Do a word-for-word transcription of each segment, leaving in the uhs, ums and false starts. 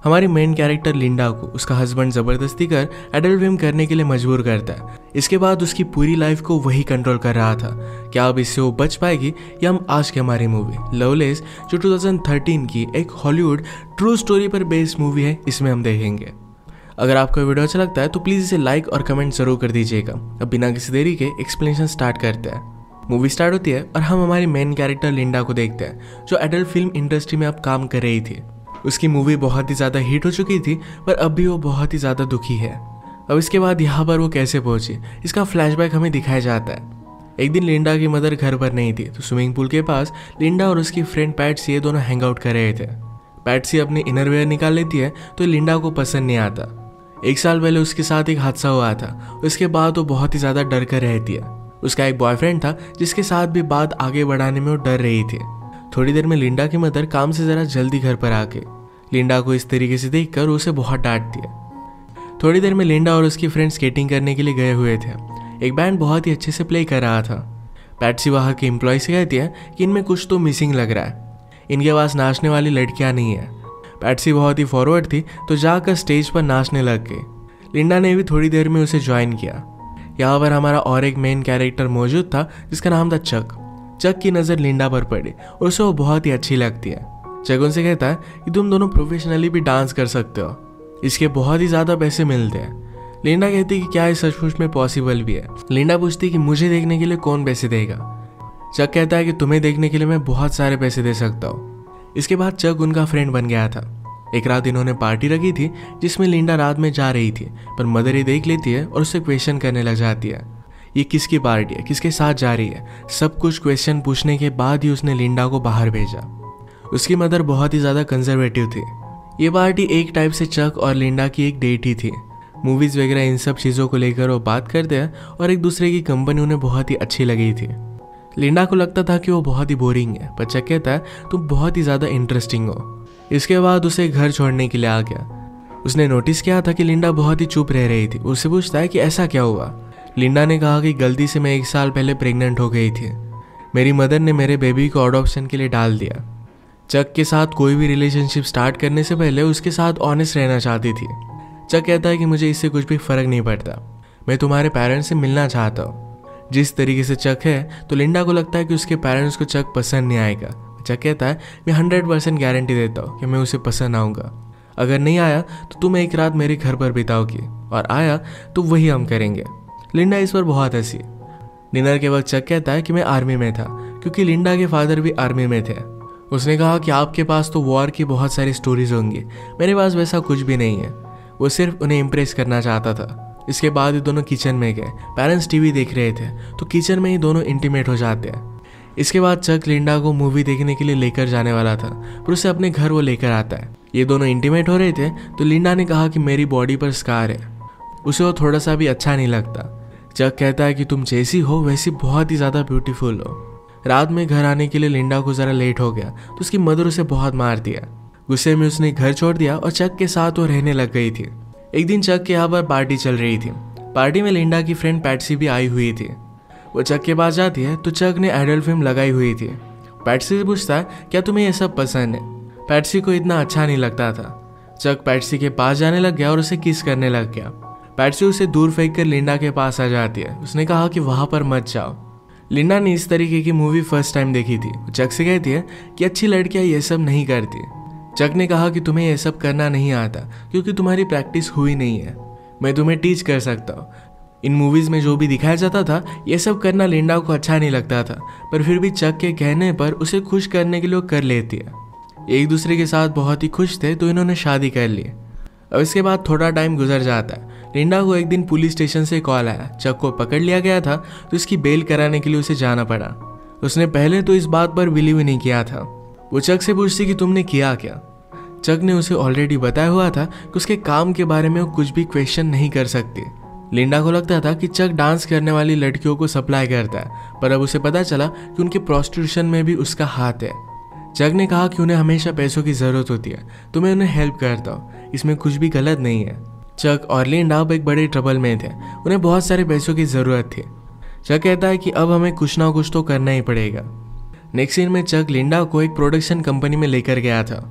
हमारी main character Linda को उसका हस्बैंड जबरदस्ती कर एडल्ट फिल्म करने के लिए मजबूर करता है। इसके बाद उसकी पूरी लाइफ को वही कंट्रोल कर रहा था। क्या अब इससे वो बच पाएगी, या हम आज की हमारी मूवी लवलेस जो दो हज़ार तेरह की एक हॉलीवुड ट्रू स्टोरी पर बेस्ड मूवी है, इसमें हम देखेंगे। अगर आपको वीडियो अच्छा लगता है तो प्लीज़ इसे लाइक और कमेंट जरूर कर दीजिएगा। अब बिना किसी देरी के एक्सप्लेनेशन स्टार्ट करते हैं। मूवी स्टार्ट होती है और हम हमारी मेन कैरेक्टर लिंडा को देखते हैं, जो एडल्ट फिल्म इंडस्ट्री में अब काम कर रही थी। उसकी मूवी बहुत ही ज़्यादा हिट हो चुकी थी, पर अब भी वो बहुत ही ज़्यादा दुखी है। अब इसके बाद यहाँ पर वो कैसे पहुंची, इसका फ्लैशबैक हमें दिखाया जाता है। एक दिन लिंडा की मदर घर पर नहीं थी, तो स्विमिंग पूल के पास लिंडा और उसकी फ्रेंड पैट्सी ये दोनों हैंग आउट कर रहे थे। पैट्सी अपनी इनरवेयर निकाल लेती है तो लिंडा को पसंद नहीं आता। एक साल पहले उसके साथ एक हादसा हुआ था, उसके बाद वो बहुत ही ज़्यादा डर कर रहती है। उसका एक बॉयफ्रेंड था जिसके साथ भी बात आगे बढ़ाने में वो डर रही थी। थोड़ी देर में लिंडा की मदर काम से ज़रा जल्दी घर पर आके लिंडा को इस तरीके से देखकर उसे बहुत डांटती है। थोड़ी देर में लिंडा और उसकी फ्रेंड स्केटिंग करने के लिए गए हुए थे। एक बैंड बहुत ही अच्छे से प्ले कर रहा था। पैट्सी वहाँ के एम्प्लॉय से कहती है कि इनमें कुछ तो मिसिंग लग रहा है, इनके पास नाचने वाली लड़कियाँ नहीं है। पैट्सी बहुत ही फॉरवर्ड थी तो जाकर स्टेज पर नाचने लग गई। लिंडा ने भी थोड़ी देर में उसे ज्वाइन किया। यहाँ पर हमारा और एक मेन कैरेक्टर मौजूद था जिसका नाम था चक। चक की नज़र लिंडा पर पड़ी और उसे वो बहुत ही अच्छी लगती है। चक उनसे कहता है कि तुम दोनों प्रोफेशनली भी डांस कर सकते हो, इसके बहुत ही ज़्यादा पैसे मिलते हैं। लिंडा कहती कि क्या इस सचमुच में पॉसिबल भी है। लिंडा पूछती कि मुझे देखने के लिए कौन पैसे देगा। चक कहता है कि तुम्हें देखने के लिए मैं बहुत सारे पैसे दे सकता हूँ। इसके बाद चक उनका फ्रेंड बन गया था। एक रात इन्होंने पार्टी रखी थी जिसमें लिंडा रात में जा रही थी, पर मदर ये देख लेती है और उससे क्वेश्चन करने लग जाती है। ये किसकी पार्टी है, किसके साथ जा रही है, सब कुछ क्वेश्चन पूछने के बाद ही उसने लिंडा को बाहर भेजा। उसकी मदर बहुत ही ज़्यादा कंजर्वेटिव थी। ये पार्टी एक टाइप से चक और लिंडा की एक डेट ही थी। मूवीज़ वगैरह इन सब चीज़ों को लेकर वो बात करते हैं और एक दूसरे की कंपनी उन्हें बहुत ही अच्छी लगी थी। लिंडा को लगता था कि वो बहुत ही बोरिंग है, पर चक कहता है तुम बहुत ही ज़्यादा इंटरेस्टिंग हो। इसके बाद उसे घर छोड़ने के लिए आ गया। उसने नोटिस किया था कि लिंडा बहुत ही चुप रह रही थी। उससे पूछता है कि ऐसा क्या हुआ। लिंडा ने कहा कि गलती से मैं एक साल पहले प्रेग्नेंट हो गई थी, मेरी मदर ने मेरे बेबी को अडॉप्शन के लिए डाल दिया। चक के साथ कोई भी रिलेशनशिप स्टार्ट करने से पहले उसके साथ ऑनेस्ट रहना चाहती थी। चक कहता है कि मुझे इससे कुछ भी फर्क नहीं पड़ता, मैं तुम्हारे पेरेंट्स से मिलना चाहता हूँ। जिस तरीके से चक है तो लिंडा को लगता है कि उसके पेरेंट्स को चक पसंद नहीं आएगा। चक कहता है मैं हंड्रेड परसेंट गारंटी देता हूँ कि मैं उसे पसंद आऊँगा। अगर नहीं आया तो तुम एक रात मेरे घर पर बिताओगी, और आया तो वही हम करेंगे। लिंडा इस पर बहुत हंसी। डिनर के वक्त चक कहता है कि मैं आर्मी में था, क्योंकि लिंडा के फादर भी आर्मी में थे। उसने कहा कि आपके पास तो वॉर की बहुत सारी स्टोरीज होंगी, मेरे पास वैसा कुछ भी नहीं है। वो सिर्फ उन्हें इम्प्रेस करना चाहता था। इसके बाद ये दोनों किचन में गए। पेरेंट्स टीवी देख रहे थे तो किचन में ही दोनों इंटीमेट हो जाते हैं। इसके बाद चक लिंडा को मूवी देखने के लिए लेकर जाने वाला था, पर उसे अपने घर वो लेकर आता है। ये दोनों इंटीमेट हो रहे थे तो लिंडा ने कहा कि मेरी बॉडी पर स्कार है। उसे वो थोड़ा सा भी अच्छा नहीं लगता। चक कहता है कि तुम जैसी हो वैसी बहुत ही ज़्यादा ब्यूटीफुल हो। रात में घर आने के लिए लिंडा को ज़रा लेट हो गया तो उसकी मदर उसे बहुत मार दिया। गुस्से में उसने घर छोड़ दिया और चक के साथ वो रहने लग गई थी। एक दिन चक के यहाँ पर पार्टी चल रही थी। पार्टी में लिंडा की फ्रेंड पैट्सी भी आई हुई थी। वो चक के पास जाती है तो चक ने एडल्ट फिल्म लगाई हुई थी। पैट्सी से पूछता है क्या तुम्हें ये सब पसंद है। पैट्सी को इतना अच्छा नहीं लगता था। चक पैट्सी के पास जाने लग गया और उसे किस करने लग गया। पैट्सी उसे दूर फेंक कर लिंडा के पास आ जाती है। उसने कहा कि वहाँ पर मत जाओ। लिंडा ने इस तरीके की मूवी फर्स्ट टाइम देखी थी। चक से कहती है कि अच्छी लड़कियाँ ये सब नहीं करती। चक ने कहा कि तुम्हें ये सब करना नहीं आता क्योंकि तुम्हारी प्रैक्टिस हुई नहीं है, मैं तुम्हें टीच कर सकता हूँ। इन मूवीज़ में जो भी दिखाया जाता था ये सब करना लिंडा को अच्छा नहीं लगता था, पर फिर भी चक के कहने पर उसे खुश करने के लिए कर लेती है। एक दूसरे के साथ बहुत ही खुश थे तो इन्होंने शादी कर ली। अब इसके बाद थोड़ा टाइम गुजर जाता है। लिंडा को एक दिन पुलिस स्टेशन से कॉल आया। चक को पकड़ लिया गया था तो इसकी बेल कराने के लिए उसे जाना पड़ा। उसने पहले तो इस बात पर बिलीव नहीं किया था। वो चक से पूछती कि तुमने किया क्या। चक ने उसे ऑलरेडी बताया हुआ था कि उसके काम के बारे में वो कुछ भी क्वेश्चन नहीं कर सकती। लिंडा को लगता था कि चक डांस करने वाली लड़कियों को सप्लाई करता है, पर अब उसे पता चला कि उनके प्रोस्टिट्यूशन में भी उसका हाथ है। चक ने कहा कि उन्हें हमेशा पैसों की ज़रूरत होती है तो मैं उन्हें हेल्प करता हूँ, इसमें कुछ भी गलत नहीं है। चक और लिंडा अब एक बड़े ट्रबल में थे, उन्हें बहुत सारे पैसों की ज़रूरत थी। चक कहता है कि अब हमें कुछ ना कुछ तो करना ही पड़ेगा। नेक्स्ट सीन में चक लिंडा को एक प्रोडक्शन कंपनी में लेकर गया था।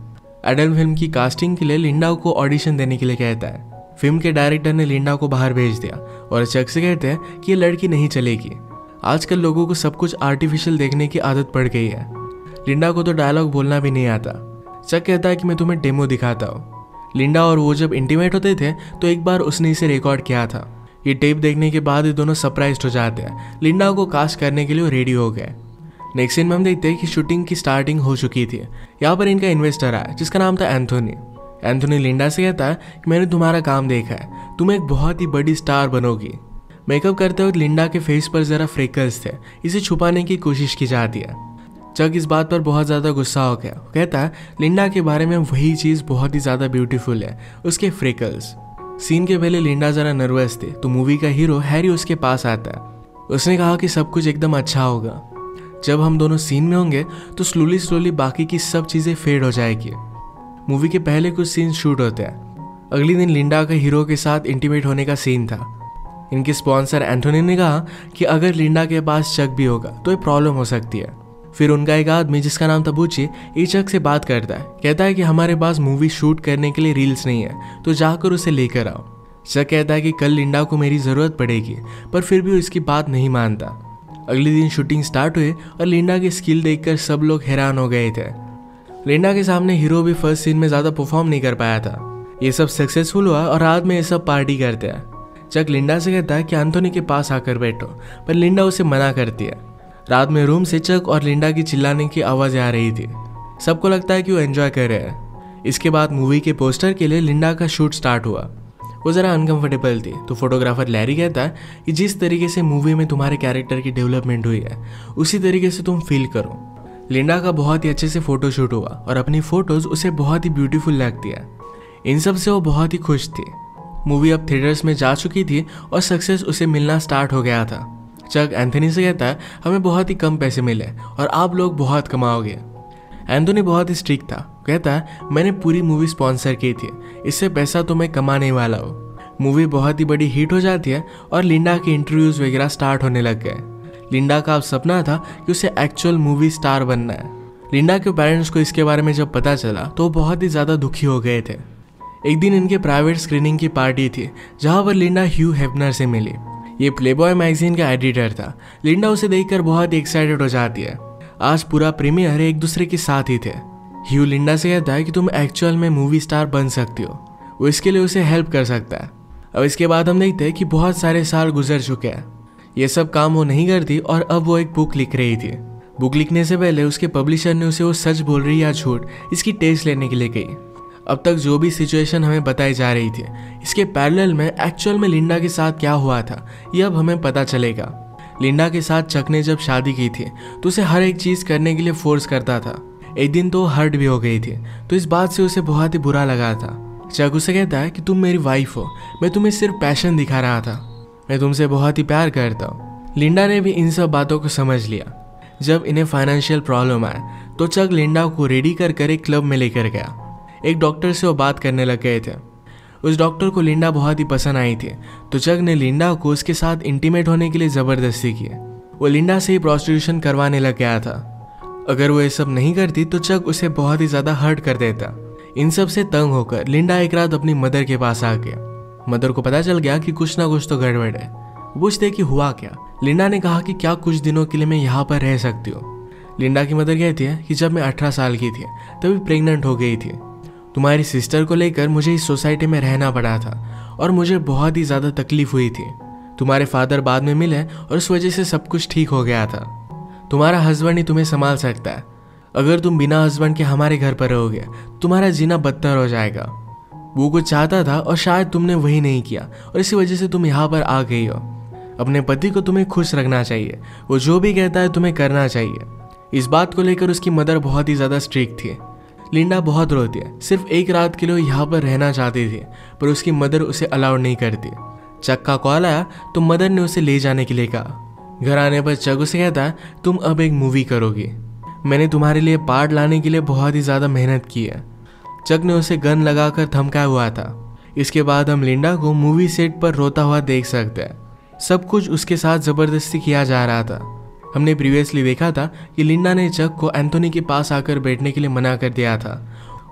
एडल्ट फिल्म की कास्टिंग के लिए लिंडा को ऑडिशन देने के लिए कहता है। फिल्म के डायरेक्टर ने लिंडा को बाहर भेज दिया और चक से कहते हैं कि ये लड़की नहीं चलेगी। आजकल लोगों को सब कुछ आर्टिफिशियल देखने की आदत पड़ गई है। लिंडा को तो डायलॉग बोलना भी नहीं आता। चक कहता है कि मैं तुम्हें डेमो दिखाता हूँ। लिंडा और वो जब इंटीमेट होते थे तो एक बार उसने इसे रिकॉर्ड किया था। ये टेप देखने के बाद ये दोनों सरप्राइज्ड हो जाते हैं। लिंडा को कास्ट करने के लिए रेडी हो गए। नेक्स्ट सीन में हम देखते हैं कि शूटिंग की स्टार्टिंग हो चुकी थी। यहाँ पर इनका इन्वेस्टर आया जिसका नाम था एंथोनी। एंथोनी लिंडा से कहता है कि मैंने तुम्हारा काम देखा है, तुम एक बहुत ही बड़ी स्टार बनोगी। मेकअप करते वक्त लिंडा के फेस पर जरा फ्रेकल्स थे, इसे छुपाने की कोशिश की जाती है। चक इस बात पर बहुत ज़्यादा गुस्सा हो गया। कहता है लिंडा के बारे में वही चीज़ बहुत ही ज़्यादा ब्यूटीफुल है, उसके फ्रेकल्स। सीन के पहले लिंडा ज़रा नर्वस थे तो मूवी का हीरो हैरी उसके पास आता है। उसने कहा कि सब कुछ एकदम अच्छा होगा। जब हम दोनों सीन में होंगे तो स्लोली स्लोली बाकी की सब चीज़ें फेड हो जाएगी। मूवी के पहले कुछ सीन शूट होते हैं। अगले दिन लिंडा का हीरो के साथ इंटीमेट होने का सीन था। इनके स्पॉन्सर एंथोनी ने कहा कि अगर लिंडा के पास चक भी होगा तो ये प्रॉब्लम हो सकती है। फिर उनका एक आदमी जिसका नाम था बुची ये चक से बात करता है। कहता है कि हमारे पास मूवी शूट करने के लिए रील्स नहीं है तो जाकर उसे लेकर आओ। चक कहता है कि कल लिंडा को मेरी ज़रूरत पड़ेगी, पर फिर भी उसकी बात नहीं मानता। अगले दिन शूटिंग स्टार्ट हुई और लिंडा की स्किल देखकर सब लोग हैरान हो गए थे। लिंडा के सामने हीरो भी फर्स्ट सीन में ज़्यादा परफॉर्म नहीं कर पाया था। ये सब सक्सेसफुल हुआ और रात में ये सब पार्टी करते हैं। चक लिंडा से कहता है कि एंथोनी के पास आकर बैठो, पर लिंडा उसे मना करती है। रात में रूम से चक और लिंडा की चिल्लाने की आवाज़ें आ रही थी। सबको लगता है कि वो एंजॉय कर रहे हैं। इसके बाद मूवी के पोस्टर के लिए लिंडा का शूट स्टार्ट हुआ। वो ज़रा अनकंफर्टेबल थी तो फोटोग्राफर लैरी कहता है कि जिस तरीके से मूवी में तुम्हारे कैरेक्टर की डेवलपमेंट हुई है उसी तरीके से तुम फील करो। लिंडा का बहुत ही अच्छे से फोटोशूट हुआ और अपनी फोटोज उसे बहुत ही ब्यूटीफुल लगती है। इन सब से वो बहुत ही खुश थी। मूवी अब थिएटर्स में जा चुकी थी और सक्सेस उसे मिलना स्टार्ट हो गया था। चक एंथोनी से कहता है हमें बहुत ही कम पैसे मिले और आप लोग बहुत कमाओगे। एंथोनी बहुत ही स्ट्रिक्ट था। कहता है मैंने पूरी मूवी स्पॉन्सर की थी, इससे पैसा तो मैं कमाने वाला हूँ। मूवी बहुत ही बड़ी हिट हो जाती है और लिंडा के इंटरव्यूज वगैरह स्टार्ट होने लग गए। लिंडा का अब सपना था कि उसे एक्चुअल मूवी स्टार बनना है। लिंडा के पेरेंट्स को इसके बारे में जब पता चला तो वो बहुत ही ज़्यादा दुखी हो गए थे। एक दिन इनके प्राइवेट स्क्रीनिंग की पार्टी थी जहाँ पर लिंडा ह्यू हेफनर से मिली। ये प्लेबॉय मैगजीन का एडिटर था। लिंडा उसे देखकर बहुत ही एक्साइटेड हो जाती है। आज पूरा प्रीमियर एक दूसरे के साथ ही थे। ह्यू लिंडा से कहता है कि तुम एक्चुअल में मूवी स्टार बन सकती हो। वो इसके लिए उसे हेल्प कर सकता है। अब इसके बाद हम देखते हैं कि बहुत सारे साल गुजर चुके हैं। ये सब काम वो नहीं करती और अब वो एक बुक लिख रही थी। बुक लिखने से पहले उसके पब्लिशर ने उसे वो सच बोल रही या झूठ इसकी टेस्ट लेने के लिए कही। अब तक जो भी सिचुएशन हमें बताई जा रही थी इसके पैरेलल में एक्चुअल में लिंडा के साथ क्या हुआ था ये अब हमें पता चलेगा। लिंडा के साथ चक ने जब शादी की थी तो उसे हर एक चीज़ करने के लिए फोर्स करता था। एक दिन तो हर्ट भी हो गई थी तो इस बात से उसे बहुत ही बुरा लगा था। चक उसे कहता है कि तुम मेरी वाइफ हो, मैं तुम्हें सिर्फ पैशन दिखा रहा था, मैं तुमसे बहुत ही प्यार करता हूँ। लिंडा ने भी इन सब बातों को समझ लिया। जब इन्हें फाइनेंशियल प्रॉब्लम आए तो चक लिंडा को रेडी कर कर एक क्लब में लेकर गया। एक डॉक्टर से वो बात करने लग गए थे। उस डॉक्टर को लिंडा बहुत ही पसंद आई थी तो चक ने लिंडा को उसके साथ इंटीमेट होने के लिए ज़बरदस्ती की। वो लिंडा से ही प्रोस्टिट्यूशन करवाने लग गया था। अगर वो ये सब नहीं करती तो चक उसे बहुत ही ज़्यादा हर्ट कर देता। इन सब से तंग होकर लिंडा एक रात अपनी मदर के पास आ गया। मदर को पता चल गया कि कुछ ना कुछ तो गड़बड़ है। पूछते कि हुआ क्या। लिंडा ने कहा कि क्या कुछ दिनों के लिए मैं यहाँ पर रह सकती हूँ। लिंडा की मदर कहती है कि जब मैं अठारह साल की थी तभी प्रेग्नेंट हो गई थी। तुम्हारी सिस्टर को लेकर मुझे इस सोसाइटी में रहना पड़ा था और मुझे बहुत ही ज़्यादा तकलीफ हुई थी। तुम्हारे फादर बाद में मिले और उस वजह से सब कुछ ठीक हो गया था। तुम्हारा हस्बैंड ही तुम्हें संभाल सकता है। अगर तुम बिना हस्बैंड के हमारे घर पर रहोगे तुम्हारा जीना बदतर हो जाएगा। वो कुछ चाहता था और शायद तुमने वही नहीं किया और इसी वजह से तुम यहाँ पर आ गई हो। अपने पति को तुम्हें खुश रखना चाहिए, वो जो भी कहता है तुम्हें करना चाहिए। इस बात को लेकर उसकी मदर बहुत ही ज़्यादा स्ट्रिक्ट थी। लिंडा बहुत रोती है, सिर्फ एक रात के लिए यहाँ पर रहना चाहती थी पर उसकी मदर उसे अलाउड नहीं करती। चक का कॉल आया तो मदर ने उसे ले जाने के लिए कहा। घर आने पर चक उसे कहता है तुम अब एक मूवी करोगी, मैंने तुम्हारे लिए पार्ट लाने के लिए बहुत ही ज़्यादा मेहनत की है। चक ने उसे गन लगाकर धमकाया हुआ था। इसके बाद हम लिंडा को मूवी सेट पर रोता हुआ देख सकते हैं। सब कुछ उसके साथ ज़बरदस्ती किया जा रहा था। हमने प्रीवियसली देखा था कि लिंडा ने चक को एंथोनी के पास आकर बैठने के लिए मना कर दिया था।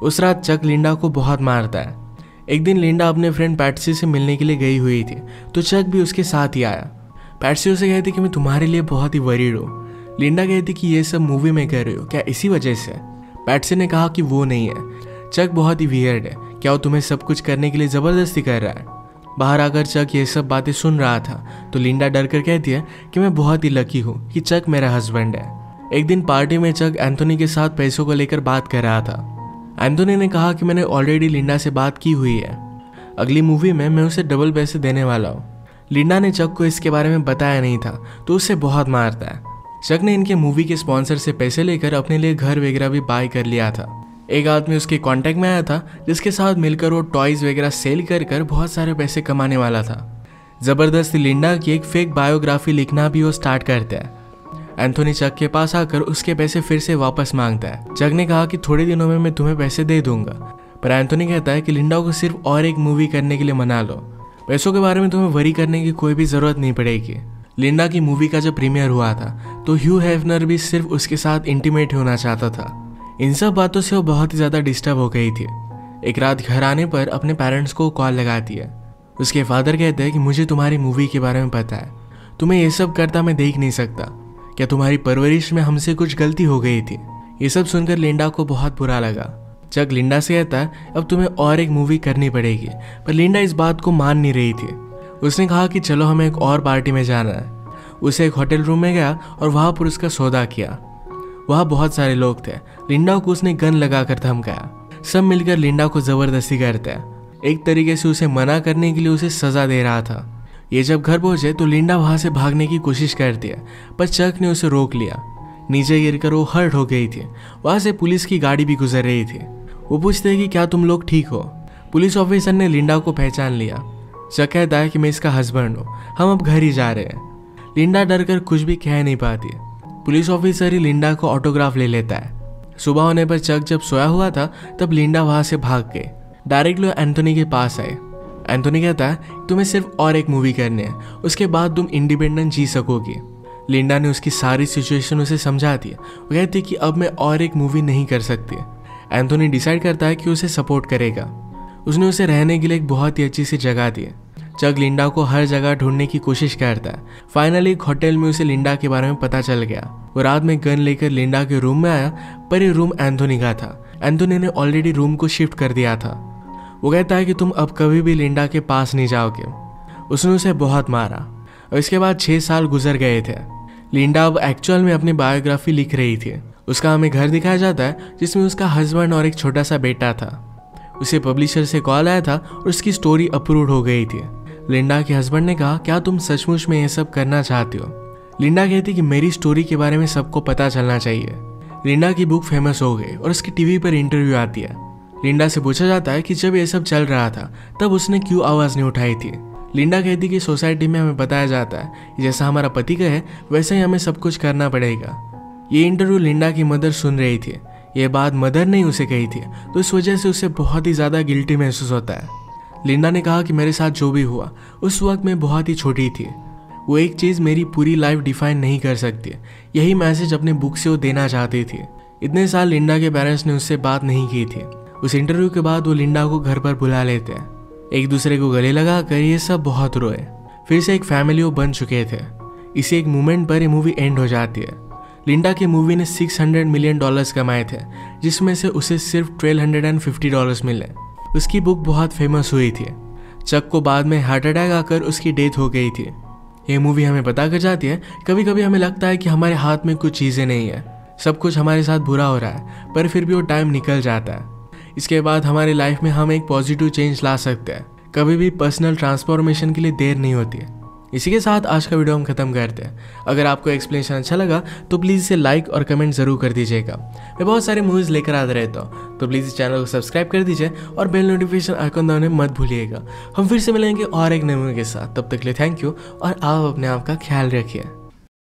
उस रात चक लिंडा को बहुत मारता है। एक दिन लिंडा अपने फ्रेंड पैट्सी से मिलने के लिए गई हुई थी, तो चक भी उसके साथ ही आया। पैट्सी उसे कहती कि मैं तुम्हारे लिए बहुत ही वरीड हूँ। लिंडा कहती कि ये सब मूवी में कर रही हो क्या इसी वजह से? पैट्सी ने कहा कि वो नहीं है, चक बहुत ही वियर्ड है, क्या वो तुम्हें सब कुछ करने के लिए ज़बरदस्ती कर रहा है? बाहर आकर चक ये सब बातें सुन रहा था, तो लिंडा डर कर कहती है कि मैं बहुत ही लकी हूँ कि चक मेरा हस्बैंड है। एक दिन पार्टी में चक एंथोनी के साथ पैसों को लेकर बात कर रहा था। एंथोनी ने कहा कि मैंने ऑलरेडी लिंडा से बात की हुई है, अगली मूवी में मैं उसे डबल पैसे देने वाला हूँ। लिंडा ने चक को इसके बारे में बताया नहीं था, तो उसे बहुत मारता है। चक ने इनके मूवी के स्पॉन्सर से पैसे लेकर अपने लिए घर वगैरह भी बाय कर लिया था। एक आदमी उसके कांटेक्ट में आया था, जिसके साथ मिलकर वो टॉयज वगैरह सेल कर कर बहुत सारे पैसे कमाने वाला था। जबरदस्ती लिंडा की एक फेक बायोग्राफी लिखना भी वो स्टार्ट करता है। एंथोनी चक के पास आकर उसके पैसे फिर से वापस मांगता है। चक ने कहा कि थोड़े दिनों में मैं तुम्हें पैसे दे दूंगा, पर एंथोनी कहता है कि लिंडा को सिर्फ और एक मूवी करने के लिए मना लो, पैसों के बारे में तुम्हें वरी करने की कोई भी जरूरत नहीं पड़ेगी। लिंडा की मूवी का जब प्रीमियर हुआ था, तो ह्यू हेफनर भी सिर्फ उसके साथ इंटीमेट होना चाहता था। इन सब बातों से वो बहुत ही ज़्यादा डिस्टर्ब हो गई थी। एक रात घर आने पर अपने पेरेंट्स को कॉल लगाती है। उसके फादर कहते हैं कि मुझे तुम्हारी मूवी के बारे में पता है, तुम्हें ये सब करता मैं देख नहीं सकता, क्या तुम्हारी परवरिश में हमसे कुछ गलती हो गई थी? ये सब सुनकर लिंडा को बहुत बुरा लगा। चक लिंडा से कहता है अब तुम्हें और एक मूवी करनी पड़ेगी, पर लिंडा इस बात को मान नहीं रही थी। उसने कहा कि चलो हमें एक और पार्टी में जाना है। उसे एक होटल रूम में गया और वहाँ पर उसका सौदा किया। वहाँ बहुत सारे लोग थे। लिंडा को उसने गन लगाकर धमकाया। सब मिलकर लिंडा को जबरदस्ती करते हैं, एक तरीके से उसे मना करने के लिए उसे सजा दे रहा था। ये जब घर पहुंचे तो लिंडा वहां से भागने की कोशिश करती है, पर चक ने उसे रोक लिया। नीचे गिरकर वो हर्ट हो गई थी। वहां से पुलिस की गाड़ी भी गुजर रही थी। वो पूछते हैं कि क्या तुम लोग ठीक हो? पुलिस ऑफिसर ने लिंडा को पहचान लिया। चक कहता है कि मैं इसका हस्बैंड हूँ, हम अब घर ही जा रहे हैं। लिंडा डर कर कुछ भी कह नहीं पाती। पुलिस ऑफिसर ही लिंडा को ऑटोग्राफ ले लेता है। सुबह होने पर चक जब सोया हुआ था, तब लिंडा वहां से भाग गई। डायरेक्टली एंथोनी के पास आए। एंथोनी कहता है तुम्हें सिर्फ और एक मूवी करनी है, उसके बाद तुम इंडिपेंडेंट जी सकोगी। लिंडा ने उसकी सारी सिचुएशन उसे समझा दी। वो कहती कि अब मैं और एक मूवी नहीं कर सकती। एंथोनी डिसाइड करता है कि उसे सपोर्ट करेगा। उसने उसे रहने के लिए एक बहुत ही अच्छी सी जगह दी। चक लिंडा को हर जगह ढूंढने की कोशिश करता है। फाइनली एक होटल में उसे लिंडा के बारे में पता चल गया। वो रात में गन लेकर लिंडा के रूम में आया, पर ये रूम एंथोनी का था। एंथोनी ने ऑलरेडी रूम को शिफ्ट कर दिया था। वो कहता है कि तुम अब कभी भी लिंडा के पास नहीं जाओगे। उसने उसे बहुत मारा और इसके बाद छः साल गुजर गए थे। लिंडा अब एक्चुअल में अपनी बायोग्राफी लिख रही थी। उसका हमें घर दिखाया जाता है, जिसमें उसका हस्बैंड और एक छोटा सा बेटा था। उसे पब्लिशर से कॉल आया था और उसकी स्टोरी अप्रूव हो गई थी। लिंडा के हस्बैंड ने कहा क्या तुम सचमुच में ये सब करना चाहती हो? लिंडा कहती कि मेरी स्टोरी के बारे में सबको पता चलना चाहिए। लिंडा की बुक फेमस हो गई और उसकी टीवी पर इंटरव्यू आती है। लिंडा से पूछा जाता है कि जब ये सब चल रहा था तब उसने क्यों आवाज़ नहीं उठाई थी। लिंडा कहती कि सोसाइटी में हमें बताया जाता है कि जैसा हमारा पति का है वैसे ही हमें सब कुछ करना पड़ेगा। ये इंटरव्यू लिंडा की मदर सुन रही थी। ये बात मदर ने उसे कही थी, तो इस वजह से उसे बहुत ही ज़्यादा गिल्टी महसूस होता है। लिंडा ने कहा कि मेरे साथ जो भी हुआ उस वक्त मैं बहुत ही छोटी थी। वो एक चीज़ मेरी पूरी लाइफ डिफाइन नहीं कर सकती। यही मैसेज अपने बुक से वो देना चाहती थी। इतने साल लिंडा के पेरेंट्स ने उससे बात नहीं की थी। उस इंटरव्यू के बाद वो लिंडा को घर पर बुला लेते हैं। एक दूसरे को गले लगा कर ये सब बहुत रोए। फिर से एक फैमिली वो बन चुके थे। इसी एक मोमेंट पर ये मूवी एंड हो जाती है। लिंडा की मूवी ने छह सौ मिलियन डॉलर्स कमाए थे, जिसमें से उसे सिर्फ बारह सौ पचास डॉलर्स मिले। उसकी बुक बहुत फेमस हुई थी। चक को बाद में हार्ट अटैक आकर उसकी डेथ हो गई थी। ये मूवी हमें बता कर जाती है कभी कभी हमें लगता है कि हमारे हाथ में कुछ चीज़ें नहीं है, सब कुछ हमारे साथ बुरा हो रहा है, पर फिर भी वो टाइम निकल जाता है। इसके बाद हमारी लाइफ में हम एक पॉजिटिव चेंज ला सकते हैं। कभी भी पर्सनल ट्रांसफॉर्मेशन के लिए देर नहीं होती है। इसी के साथ आज का वीडियो हम खत्म करते हैं। अगर आपको एक्सप्लेनेशन अच्छा लगा तो प्लीज़ इसे लाइक और कमेंट जरूर कर दीजिएगा। मैं बहुत सारे मूवीज़ लेकर आता रहता हूँ, तो प्लीज़ इस चैनल को सब्सक्राइब कर दीजिए और बेल नोटिफिकेशन आइकन दबाने मत भूलिएगा। हम फिर से मिलेंगे और एक नए मूवी के साथ। तब तक के लिए थैंक यू और आप अपने आप का ख्याल रखिए।